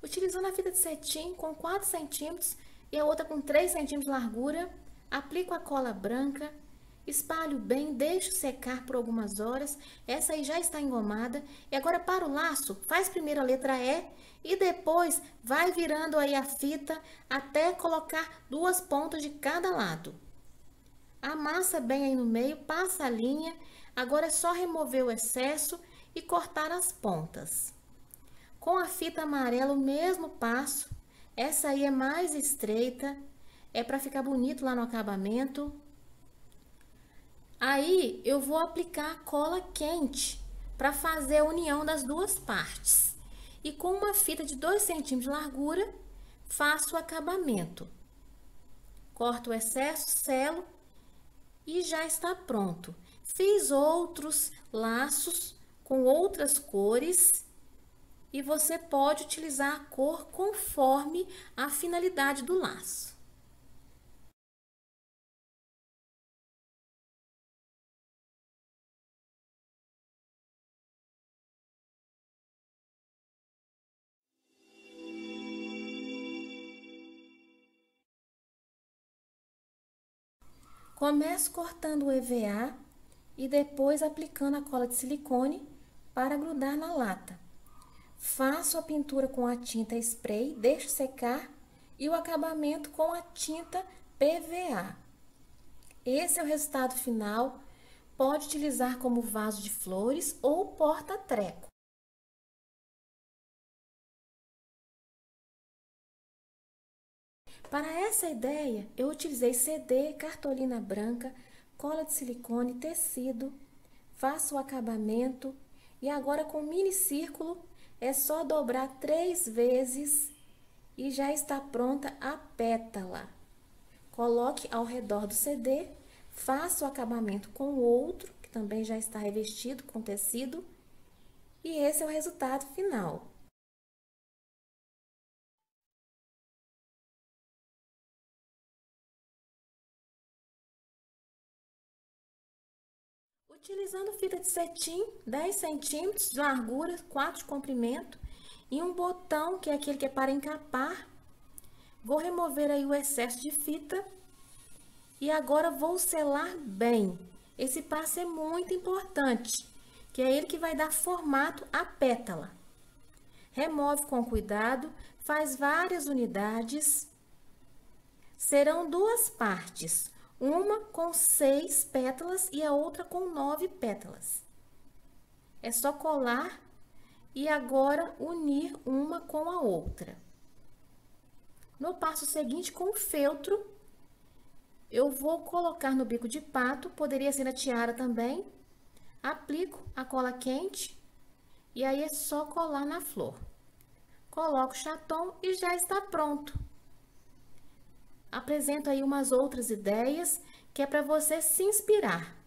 Utilizando a fita de cetim com 4 centímetros e a outra com 3 centímetros de largura, aplico a cola branca, espalho bem, deixo secar por algumas horas. Essa aí já está engomada. E agora para o laço, faz primeiro a letra E e depois vai virando aí a fita até colocar 2 pontas de cada lado. Amassa bem aí no meio, passa a linha. Agora é só remover o excesso e cortar as pontas. Com a fita amarela, o mesmo passo. Essa aí é mais estreita, é para ficar bonito lá no acabamento. Aí, eu vou aplicar a cola quente para fazer a união das duas partes. E com uma fita de 2 centímetros de largura, faço o acabamento. Corto o excesso, selo e já está pronto. Fiz outros laços com outras cores e você pode utilizar a cor conforme a finalidade do laço. Começo cortando o EVA e depois aplicando a cola de silicone para grudar na lata. Faço a pintura com a tinta spray, deixo secar e o acabamento com a tinta PVA. Esse é o resultado final. Pode utilizar como vaso de flores ou porta-treco. Para essa ideia, eu utilizei CD, cartolina branca, cola de silicone, tecido, faço o acabamento e agora com mini círculo é só dobrar 3 vezes e já está pronta a pétala. Coloque ao redor do CD, faça o acabamento com o outro, que também já está revestido com tecido, e esse é o resultado final. Utilizando fita de cetim, 10 centímetros de largura, 4 de comprimento e um botão, que é aquele que é para encapar, vou remover aí o excesso de fita e agora vou selar bem. Esse passo é muito importante, que é ele que vai dar formato à pétala. Remove com cuidado, faz várias unidades. Serão 2 partes, uma com 6 pétalas e a outra com 9 pétalas. É só colar e agora unir uma com a outra. No passo seguinte, com o feltro, eu vou colocar no bico de pato, poderia ser na tiara também. Aplico a cola quente e aí é só colar na flor. Coloco o chaton e já está pronto. Apresento aí umas outras ideias que é para você se inspirar.